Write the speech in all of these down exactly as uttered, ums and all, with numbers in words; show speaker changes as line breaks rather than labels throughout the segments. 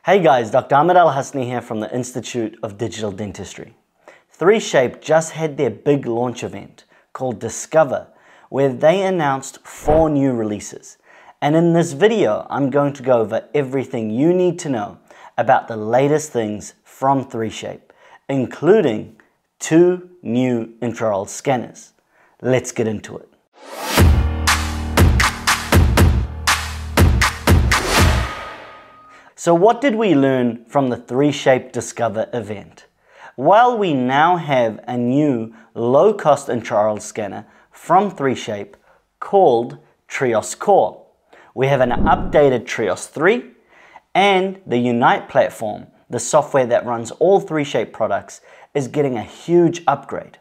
Hey guys, Doctor Ahmad Al-Hassiny here from the Institute of Digital Dentistry. three shape just had their big launch event called Discover, where they announced four new releases. And in this video, I'm going to go over everything you need to know about the latest things from three shape, including two new intraoral scanners. Let's get into it. So what did we learn from the three shape Discover event? Well, we now have a new low-cost intraoral scanner from three shape called TRIOS Core. We have an updated TRIOS three, and the Unite platform, the software that runs all three shape products, is getting a huge upgrade.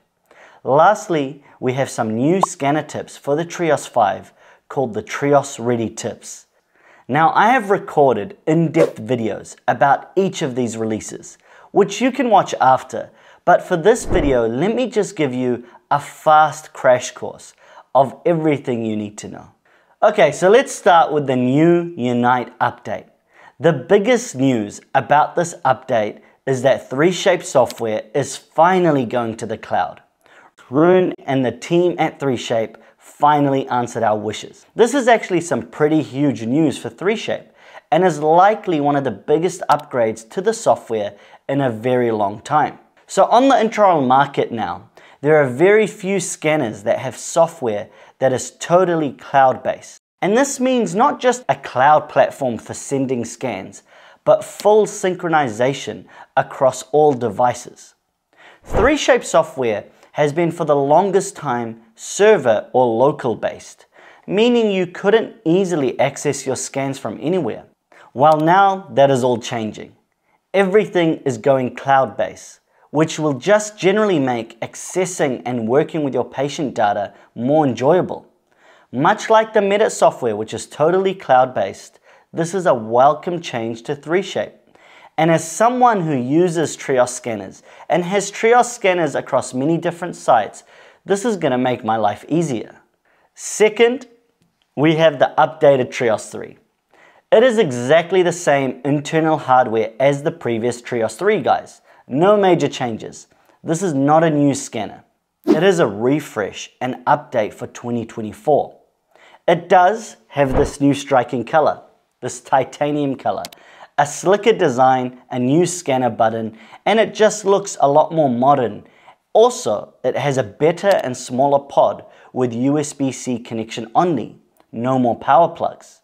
Lastly, we have some new scanner tips for the TRIOS five called the TRIOS Ready Tips. Now, I have recorded in-depth videos about each of these releases, which you can watch after, but for this video, let me just give you a fast crash course of everything you need to know. Okay, so let's start with the new Unite update. The biggest news about this update is that three shape software is finally going to the cloud. Rune and the team at three shape finally answered our wishes. This is actually some pretty huge news for three shape and is likely one of the biggest upgrades to the software in a very long time. So on the intraoral market now, there are very few scanners that have software that is totally cloud-based. And this means not just a cloud platform for sending scans, but full synchronization across all devices. three shape software has been for the longest time server or local based, meaning you couldn't easily access your scans from anywhere. While now that is all changing. Everything is going cloud based, which will just generally make accessing and working with your patient data more enjoyable. Much like the Meta software, which is totally cloud based, this is a welcome change to three shape. And as someone who uses TRIOS scanners and has TRIOS scanners across many different sites, this is going to make my life easier. Second, we have the updated TRIOS three. It is exactly the same internal hardware as the previous TRIOS three, guys. No major changes. This is not a new scanner. It is a refresh and update for twenty twenty-four. It does have this new striking color, this titanium color, a slicker design, a new scanner button, and it just looks a lot more modern. Also, it has a better and smaller pod with U S B C connection only, no more power plugs.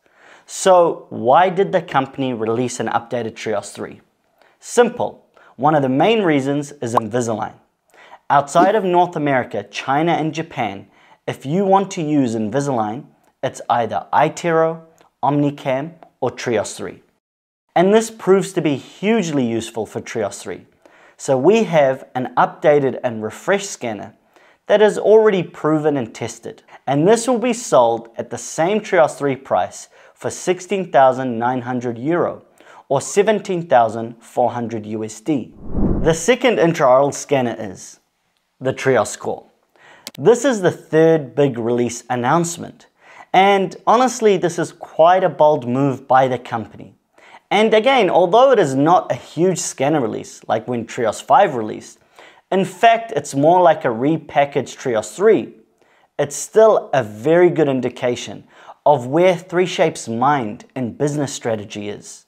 So why did the company release an updated TRIOS three? Simple. One of the main reasons is Invisalign. Outside of North America, China and Japan, if you want to use Invisalign, it's either iTero, Omnicam, or TRIOS three. And this proves to be hugely useful for TRIOS three. So we have an updated and refreshed scanner that is already proven and tested. And this will be sold at the same TRIOS three price for sixteen thousand nine hundred euro or seventeen thousand four hundred U S D. The second intraoral scanner is the TRIOS Core. This is the third big release announcement. And honestly, this is quite a bold move by the company. And again, although it is not a huge scanner release like when TRIOS five released, in fact, it's more like a repackaged TRIOS three. It's still a very good indication of where three shape's mind and business strategy is.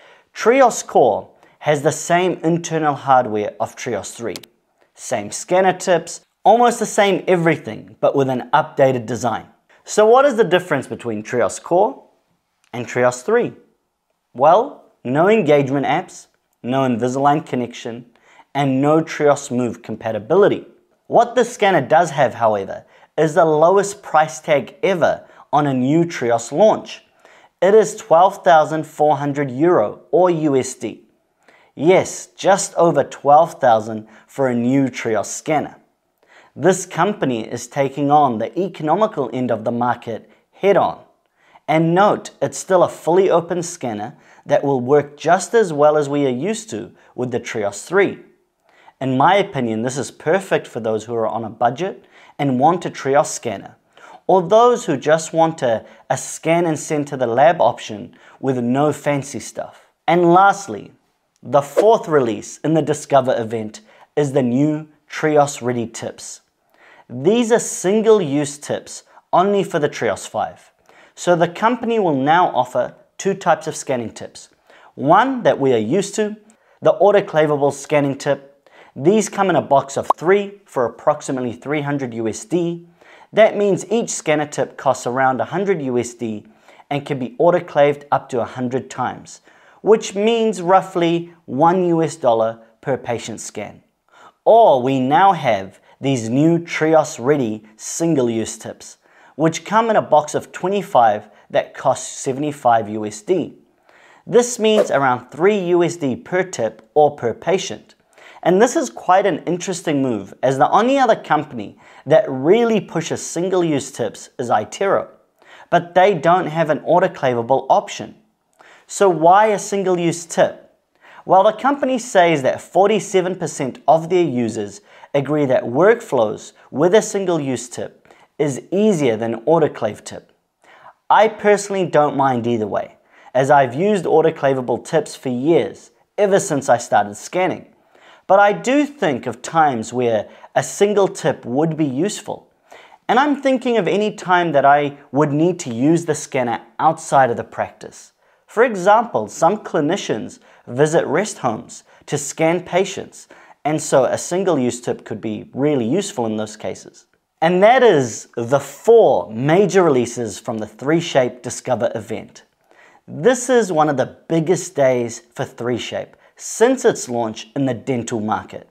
TRIOS Core has the same internal hardware of TRIOS three. Same scanner tips, almost the same everything, but with an updated design. So what is the difference between TRIOS Core and TRIOS three? Well, no engagement apps, no Invisalign connection, and no TRIOS Move compatibility. What this scanner does have, however, is the lowest price tag ever on a new TRIOS launch. It is twelve thousand four hundred euro or U S D. Yes, just over twelve thousand for a new TRIOS scanner. This company is taking on the economical end of the market head on. And note, it's still a fully open scanner that will work just as well as we are used to with the TRIOS three. In my opinion, this is perfect for those who are on a budget and want a TRIOS scanner, or those who just want a, a scan and send to the lab option with no fancy stuff. And lastly, the fourth release in the Discover event is the new TRIOS Ready tips. These are single-use tips only for the TRIOS five. So the company will now offer two types of scanning tips. One that we are used to, the autoclavable scanning tip. These come in a box of three for approximately three hundred U S D. That means each scanner tip costs around one hundred U S D and can be autoclaved up to one hundred times, which means roughly one U S dollar per patient scan. Or we now have these new TRIOS Ready single-use tips, which come in a box of twenty-five that cost seventy-five U S D. This means around three U S D per tip or per patient. And this is quite an interesting move, as the only other company that really pushes single-use tips is iTero, but they don't have an autoclavable option. So why a single-use tip? Well, the company says that forty-seven percent of their users agree that workflows with a single-use tip is easier than an autoclave tip. I personally don't mind either way, as I've used autoclavable tips for years, ever since I started scanning. But I do think of times where a single tip would be useful. And I'm thinking of any time that I would need to use the scanner outside of the practice. For example, some clinicians visit rest homes to scan patients, and so a single-use tip could be really useful in those cases. And that is the four major releases from the three shape Discover event. This is one of the biggest days for three shape since its launch in the dental market.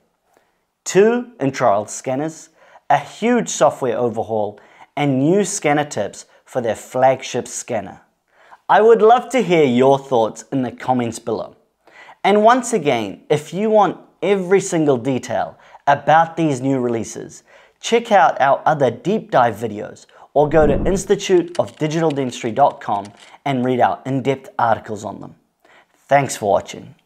Two intraoral scanners, a huge software overhaul, and new scanner tips for their flagship scanner. I would love to hear your thoughts in the comments below. And once again, if you want every single detail about these new releases, check out our other deep dive videos or go to institute of digital dentistry dot com and read our in-depth articles on them. Thanks for watching.